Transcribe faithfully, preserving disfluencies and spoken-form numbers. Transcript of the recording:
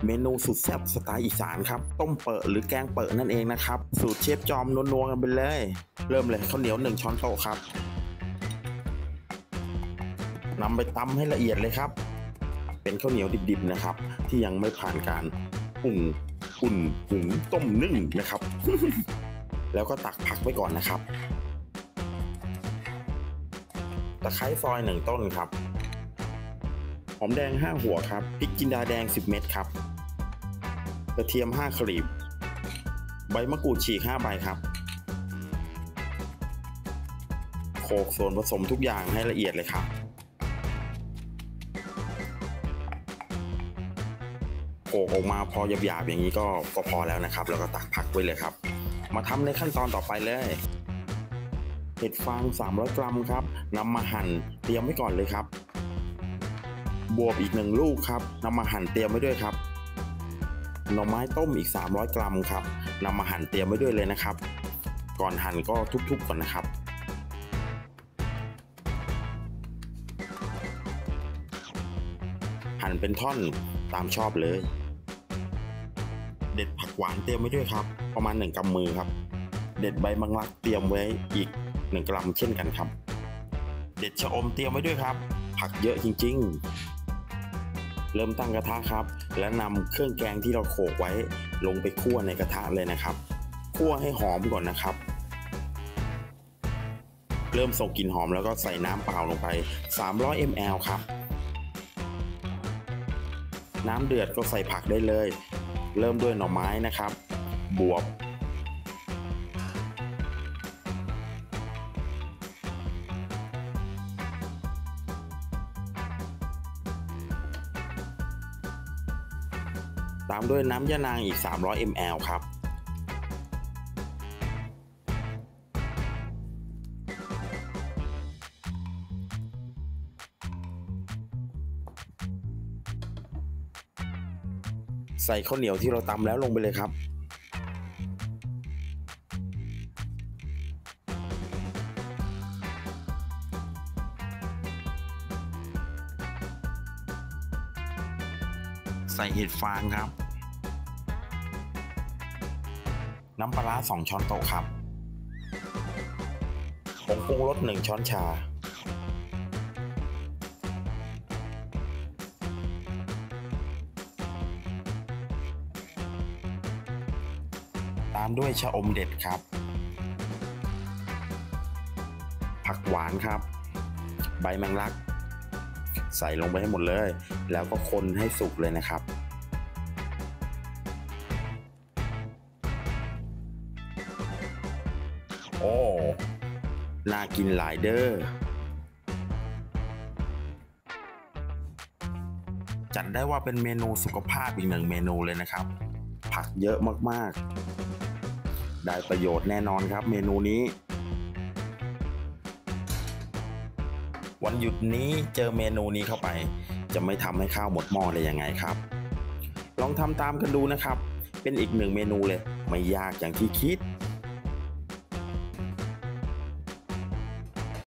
เมนูสุดแซ่บสไตล์อีสานครับต้มเปอะหรือแกงเปอะนั่นเองนะครับสูตรเชฟจอมนัวๆกันไปเลยเริ่มเลยข้าวเหนียวหนึ่งช้อนโต๊ะครับนำไปตำให้ละเอียดเลยครับเป็นข้าวเหนียวดิบๆนะครับที่ยังไม่ผ่านการอุ่นอุ่นหุงต้มนึ่งนะครับ แล้วก็ตักผักไว้ก่อนนะครับตะไคร้ซอยหนึ่งต้นครับหอมแดงห้าหัวครับพริกจินดาแดงสิบเม็ดครับกระเทียมห้ากลีบใบมะกรูดฉีกห้าใบครับโขลกส่วนผสมทุกอย่างให้ละเอียดเลยครับโขลกออกมาพอหยาบๆอย่างนี้ก็ก็พอแล้วนะครับแล้วก็ตักผักไว้เลยครับมาทำในขั้นตอนต่อไปเลยเห็ดฟางสามร้อยกรัมครับนำมาหั่นเตรียมไว้ก่อนเลยครับบวบอีกหนึ่งลูกครับนำมาหั่นเตรียมไว้ด้วยครับหน่อไม้ต้มอีกสามร้อยกรัมครับนำมาหั่นเตรียมไว้ด้วยเลยนะครับก่อนหั่นก็ทุบๆก่อนนะครับหั่นเป็นท่อนตามชอบเลยเด็ดผักหวานเตรียมไว้ด้วยครับประมาณหนึ่งกำมือครับเด็ดใบมังลักเตรียมไว้อีกหนึ่งกรัมเช่นกันครับเด็ดชะอมเตรียมไว้ด้วยครับผักเยอะจริงๆเริ่มตั้งกระทะครับและนำเครื่องแกงที่เราโขลกไว้ลงไปคั่วในกระทะเลยนะครับคั่วให้หอมก่อนนะครับเริ่มส่งกลิ่นหอมแล้วก็ใส่น้ำเปล่าลงไปสามร้อยมิลลิลิตร ครับน้ำเดือดก็ใส่ผักได้เลยเริ่มด้วยหน่อไม้นะครับบวบตามด้วยน้ำยะนางอีกสามร้อยมิลลิลิตร ครับใส่ข้าวเหนียวที่เราตำแล้วลงไปเลยครับใส่เห็ดฟางครับน้ำปลาร้าสองช้อนโต๊ะครับผงปรุงรสหนึ่งช้อนชาตามด้วยชะอมเด็ดครับผักหวานครับใบแมงลักใส่ลงไปให้หมดเลยแล้วก็คนให้สุกเลยนะครับโอ้น่ากินหลายเด้อจัดได้ว่าเป็นเมนูสุขภาพอีกหนึ่งเมนูเลยนะครับผักเยอะมากๆได้ประโยชน์แน่นอนครับเมนูนี้วันหยุดนี้เจอเมนูนี้เข้าไปจะไม่ทำให้ข้าวหมดหม้อได้ยังไงครับลองทำตามกันดูนะครับเป็นอีกหนึ่งเมนูเลยไม่ยากอย่างที่คิด